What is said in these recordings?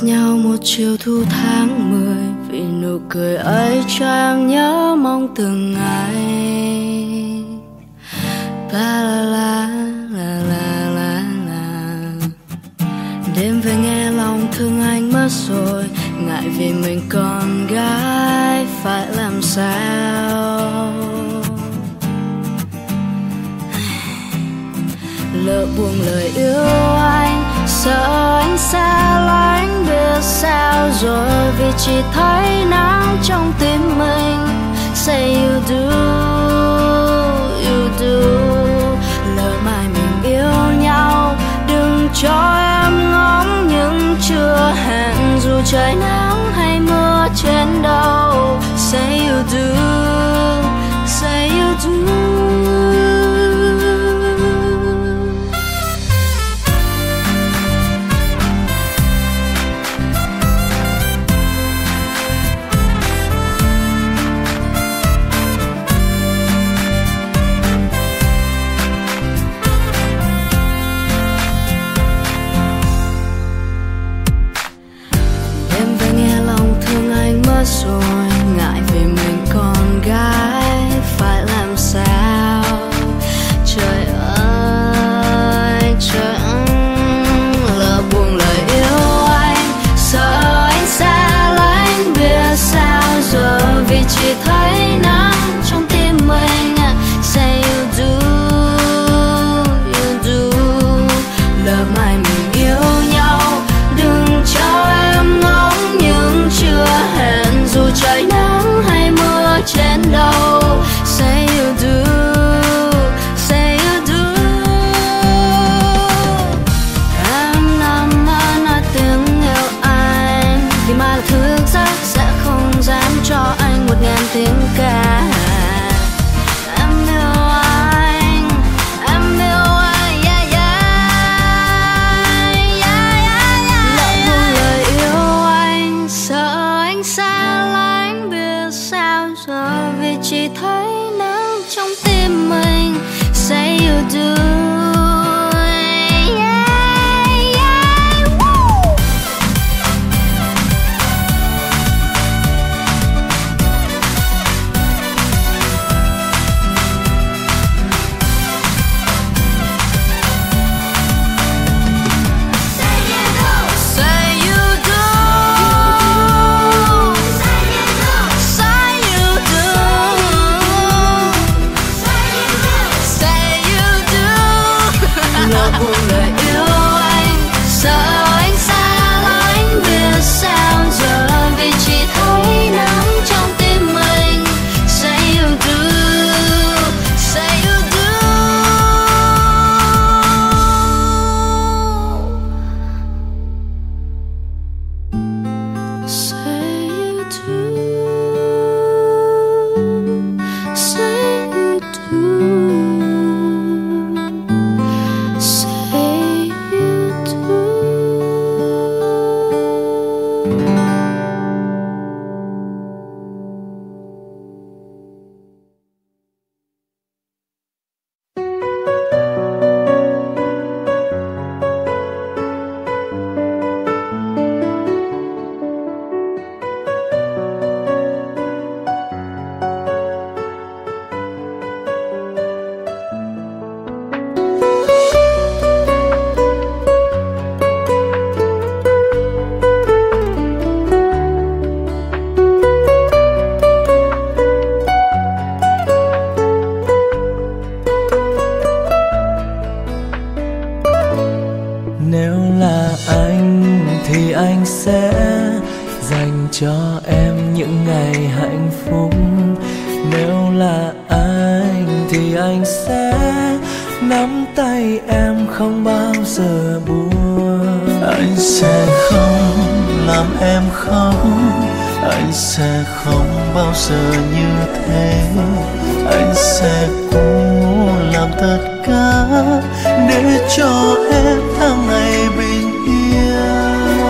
nhau một chiều thu tháng 10, vì nụ cười ấy cho em nhớ mong từng ngày. La la la la la la la. Đêm về nghe lòng thương anh mất rồi, ngại vì mình con gái phải làm sao. Lỡ buông lời yêu anh, sợ anh xa lánh biết sao rồi, vì chỉ thấy nắng trong tim mình. Say you do, you do. Lỡ mai mình yêu nhau, đừng cho em ngóng nhưng chưa hẹn, dù trời nắng hay mưa trên đầu. Say you do, say you do. Rồi ngại vì mình con gái phải làm sao. Trời ơi trời ơi, lỡ buông lời yêu anh, sợ anh xa lánh biết sao giờ, vì chỉ thấy nắng trong tim mình. Say you do, you do. Lỡ mai mình yêu nhau, đừng cho em ngóng nhưng chưa hẹn, dù trời nắng hay mưa trên đầu. Say you do, say you do. Em nằm mơ nói tiếng yêu anh, vì mai là thức giấc sẽ không dám cho anh 1000 tiếng ca. Em yêu anh, em yêu anh, yeah, yeah, yeah, yeah, yeah. Lỡ buông lời yêu anh, sợ anh xa lánh biết sao giờ, vì chỉ thấy nắng trong tim mình. Say you do, yeah, yeah, woo. Say you do, say you do, say you do. Lỡ buông lời yêu anh, sợ anh xa lánh biết sao giờ, vì chỉ thấy nắng trong tim mình. Say you do, say you do. Say you do, say you do, say you do. Nếu là anh thì anh sẽ dành cho em những ngày hạnh phúc. Nếu là anh thì anh sẽ nắm tay em không bao giờ buông. Anh sẽ không làm em khóc, anh sẽ không bao giờ như thế. Anh sẽ cố làm tất cả để cho em tháng ngày bình yên.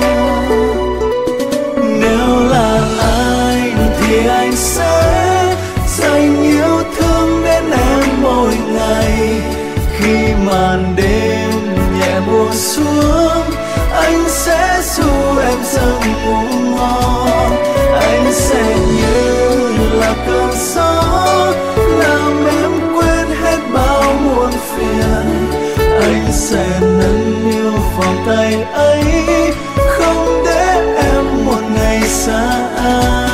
Nếu là anh thì anh sẽ dành yêu thương đến em mỗi ngày. Khi màn đêm nhẹ buông xuống, anh sẽ ru em giấc ngủ ngon. Anh sẽ như là cơn gió làm em quên hết bao muộn phiền. Anh sẽ nâng niu vòng tay ấy, không để em một ngày xa anh.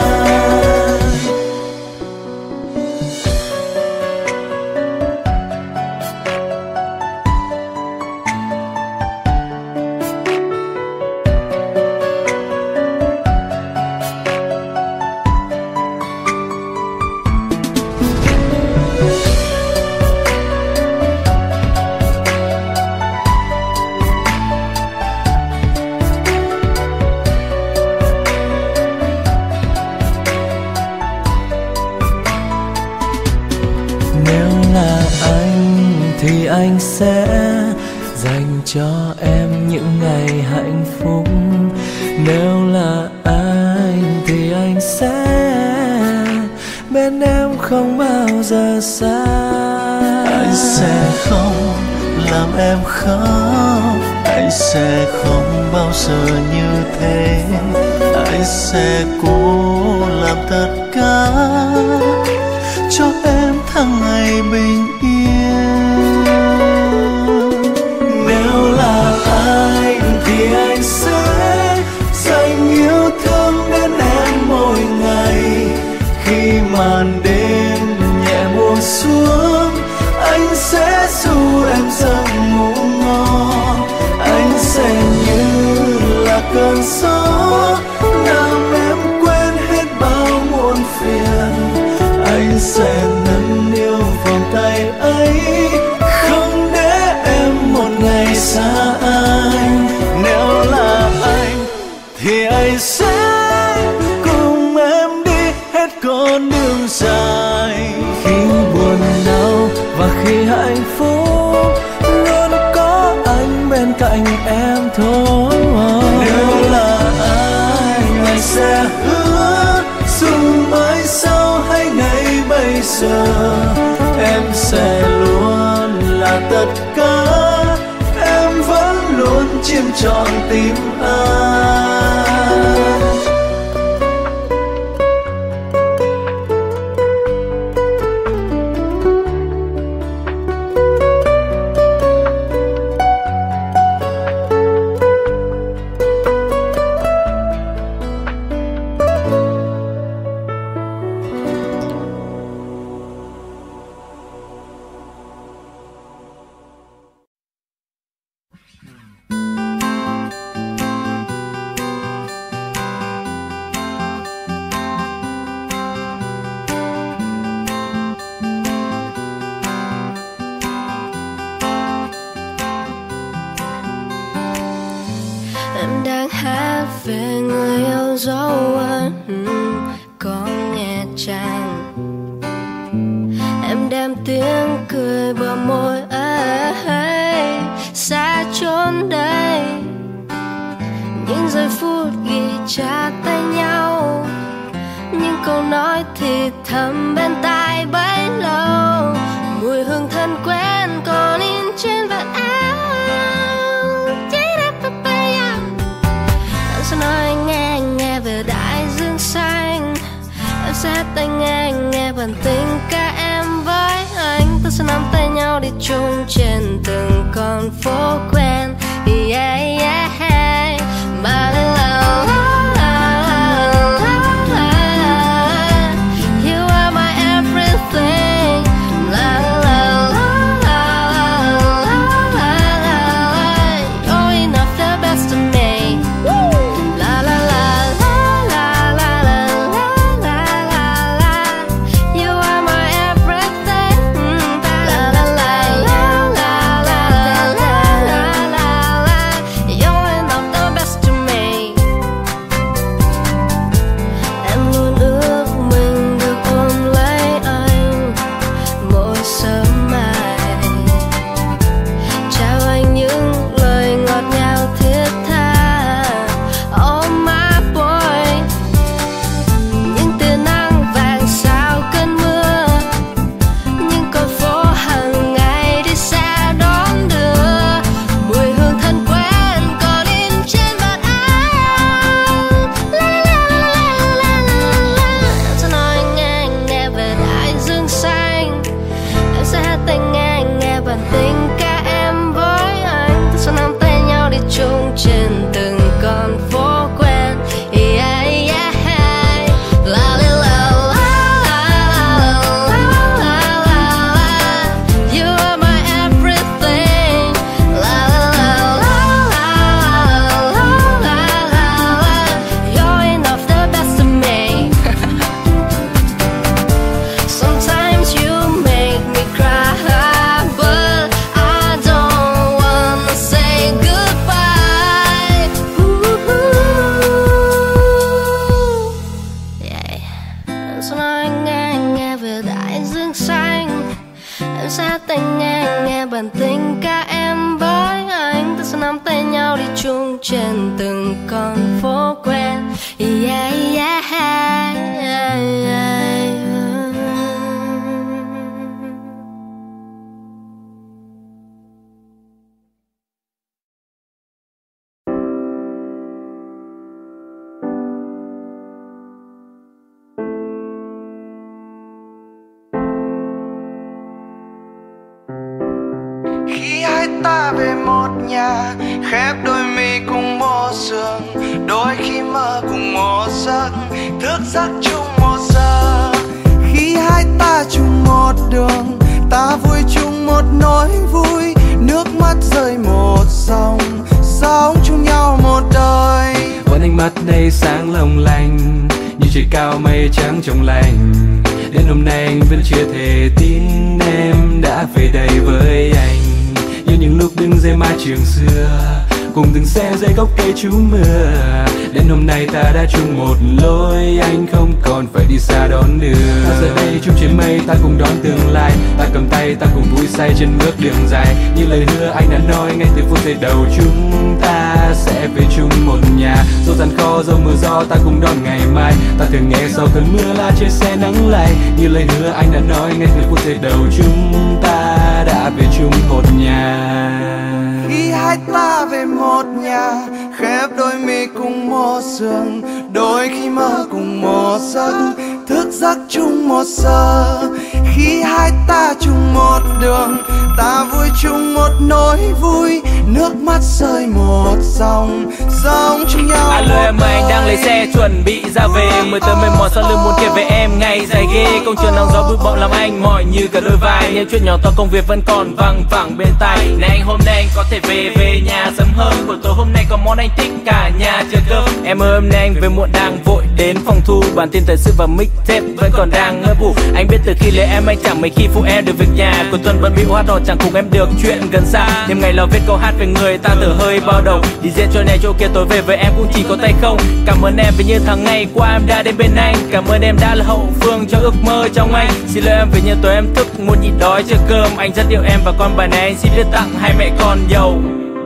Thì anh sẽ dành cho em những ngày hạnh phúc. Nếu là anh thì anh sẽ bên em không bao giờ xa. Anh sẽ không làm em khóc, anh sẽ không bao giờ như thế. Anh sẽ cố làm tất cả cho em tháng ngày bình yên. Nếu là anh thì anh sẽ dành yêu thương đến em mỗi ngày. Khi màn đêm nhẹ buông xuống, anh sẽ ru em giấc ngủ ngon. Anh sẽ như là cơn gió làm em quên hết bao muộn phiền. Anh sẽ nâng niu vòng tay ấy, không để em một ngày xa anh. Nếu là anh thì anh sẽ cùng em đi hết con đường dài. Khi buồn đau và khi hạnh phúc, luôn có anh bên cạnh em thôi. Nếu là anh sẽ hứa dù mai sau hay ngày bây giờ, em sẽ luôn là tất cả. Em vẫn luôn chiếm trọn tim anh. Em đang hát về người yêu dấu ấn, có nghe chăng? Em đem tiếng cười bờ môi ấy xa chốn đây. Những giây phút ghi chặt tay nhau, những câu nói thì thầm bên tai bấy lâu. Mùi hương thân quen còn in trên vạt áo. Em sẽ nói nghe về đại dương xanh. Em sẽ tay nghe bản tình ca em với anh. Ta sẽ nắm tay nhau đi chung trên từng con phố quen. Yeah, yeah, hey. La la la la la. You are my everything. La la la la la la. You're enough, the best of me. La la la la la la la la la. You are my everything. La la la la la la la la la. chung trên từng con phố quen. Yeah, yeah, yeah. Khi hai ta về một nhà, khép đôi mi cùng một giường, đôi khi mơ cùng một giấc, thức giấc chung một giờ. Khi hai ta chung một đường, ta vui chung một nỗi vui, nước mắt rơi một dòng, sống chung nhau một đời. Vẫn ánh mắt đây sáng long lanh, như trời cao mây trắng trong lành. Đến hôm nay anh vẫn chưa thể tin em đã về đây với anh, như những lúc đứng dưới mái trường xưa, cùng từng xe dưới gốc cây trú mưa. Đến hôm nay ta đã chung một lối, anh không còn phải đi xa đón đưa. Ta giờ đây chung trên mây, ta cùng đón tương lai, ta cầm tay, ta cùng vui say trên bước đường dài. Như lời hứa anh đã nói ngay từ phút giây đầu, chúng ta sẽ về chung một nhà. Dẫu gian khó, dẫu mưa gió, ta cùng đón ngày mai. Ta thường nghe sau cơn mưa là trên xe nắng lay. Như lời hứa anh đã nói ngay từ phút giây đầu, chúng ta đã về chung một nhà. Khi hai ta về một nhà, khép đôi mi cùng một giường, đôi khi mơ cùng một giấc, thức giấc chung một giờ. Khi hai ta chung một đường, ta vui chung một nỗi vui, nước mắt rơi một dòng, sống chung nhau. Alo em ơi, anh đang lấy xe chuẩn bị ra về, mới tới mệt mỏi sau lưng muốn kể về em ngày dài ghê. Công trường nắng gió bụi bặm làm anh mỏi như cả đôi vai, những chuyện nhỏ to công việc vẫn còn văng vẳng bên tai. Này anh hôm nay anh có thể về nhà sớm hơn, buổi tối hôm nay có món anh thích cả nhà chờ cơm. Em ơi hôm nay anh về muộn đang vội đến phòng thu, bản tin thời sự và mixtape vẫn còn đang ngơ ngủ. Anh biết từ khi lấy em anh chẳng mấy khi phụ em được việc nhà, cuối tuần bận bịu hát hò chẳng cùng em được chuyện gần xa. Đêm ngày lo viết câu hát về người ta thở hơi bao đầu, đi diễn chỗ này chỗ kia tối về với em cũng chỉ có tay không. Cảm ơn em vì như tháng ngày qua em đã đến bên anh, cảm ơn em đã là hậu phương cho ước mơ trong anh. Xin lỗi em vì như tối em thức muốn nhịn đói chờ cơm, anh rất yêu em và con bài này anh xin đưa tặng hai mẹ con giàu.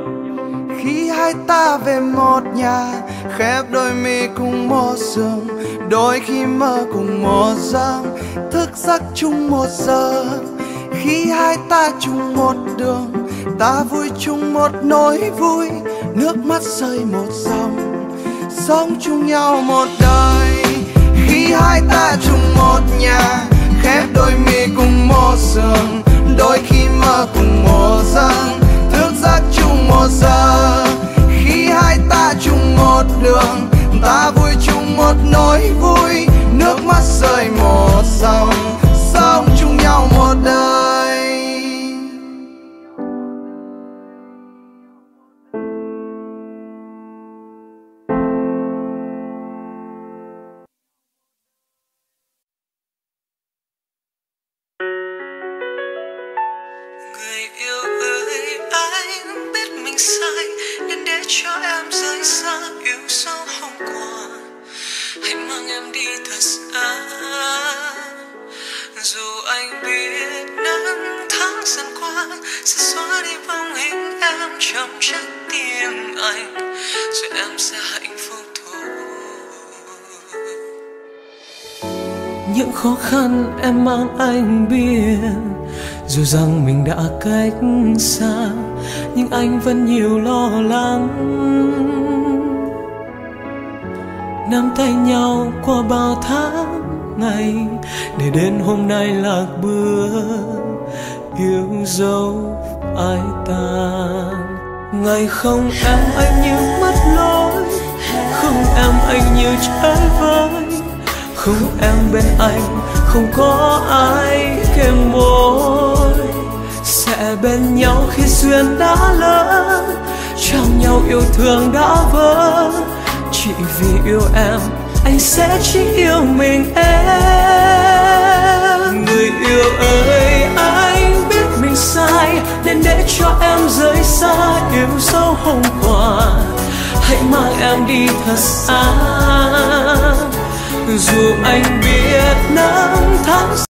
Khi hai ta về một nhà, khép đôi mi cùng một giường, đôi khi mơ cùng một giấc, thức giấc chung một giờ. Khi hai ta chung một đường, ta vui chung một nỗi vui, nước mắt rơi một dòng, sống chung nhau một đời. Khi hai ta chung một nhà, khép đôi mi cùng một giường, đôi khi mơ cùng một giấc, thức giấc chung một giờ. Khi hai ta chung một đường, ta vui chung một nỗi vui, nước mắt rơi một dòng, sống chung nhau một đời. Người yêu ơi, anh biết mình sai nên để cho em rời xa yêu sâu hôm qua. Hãy mang em đi thật xa, dù anh biết năm tháng dần qua sẽ xóa đi bóng hình em trong trái tim anh, rồi em sẽ hạnh phúc thôi. Những khó khăn em mang anh biết, dù rằng mình đã cách xa nhưng anh vẫn nhiều lo lắng. Nắm tay nhau qua bao tháng ngày để đến hôm nay lạc bước, yêu dấu ai tàn. Ngày không em anh như mất lối, không em anh như trái vơi, không em bên anh không có ai kèm môi. Sẽ bên nhau khi duyên đã lỡ, trao nhau yêu thương đã vỡ. Chỉ vì yêu em, anh sẽ chỉ yêu mình em. Người yêu ơi, anh biết mình sai nên để cho em rời xa yêu dấu hôm qua. Hãy mang em đi thật xa, dù anh biết năm tháng